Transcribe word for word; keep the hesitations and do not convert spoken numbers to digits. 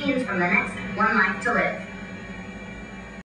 scenes from the next One Life to Live.